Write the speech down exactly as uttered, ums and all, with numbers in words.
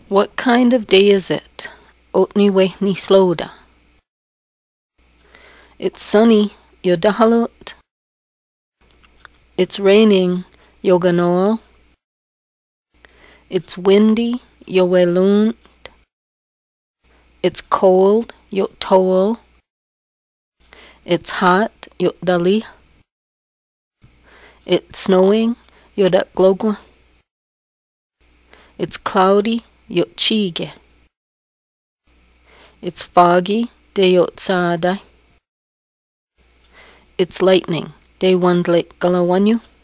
What kind of day is it? Otni ni sloda. It's sunny, yodahalut. It's raining, yoganoal. It's windy, yowelunt. It's cold, yotol. It's hot, yodali. It's snowing, yodaglogwa. It's cloudy, yotchige. It's foggy, de yotsada. It's lightning, de wandle galawanyu.